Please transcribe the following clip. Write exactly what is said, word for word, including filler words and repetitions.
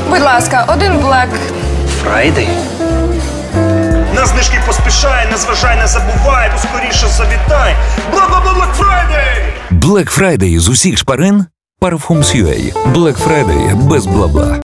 Будь ласка, один Black Friday? На знижки поспішай, не зважай, не забувай, то скоріше завітай. Бла-бла-бла Black Friday! Black Friday з усіх шпарин Parfums.ua. Black Friday без бла-бла.